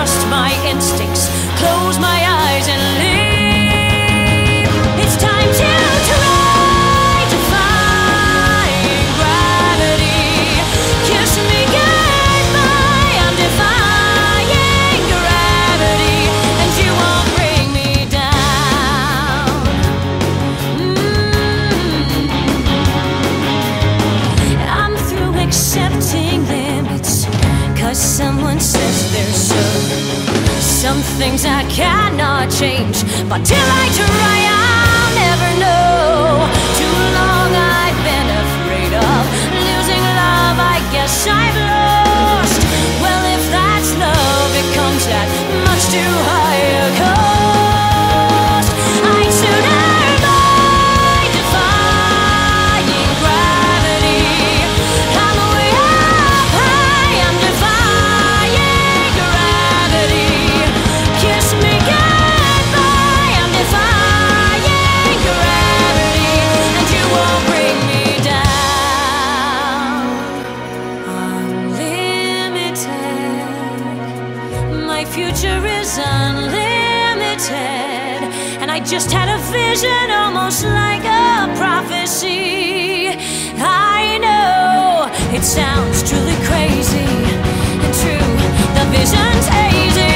trust my instincts, close my eyes and leave. It's time to try defying gravity. Kiss me goodbye, I'm defying gravity, and you won't bring me down. I'm through accepting limits, 'cause someone says there's some things I cannot change. But till I try, I'll never know. Too long I've been afraid of losing love, I guess I've lost. Well, if that's love, it comes at much too high a cost. I'd sooner die defying gravity. I'm way up high, I'm defying gravity. Kiss me goodbye, I'm defying gravity, and you won't bring me down. Unlimited, my future is unlimited, and I just had a vision, almost like a prophecy. I know it sounds truly crazy and true, the vision's hazy.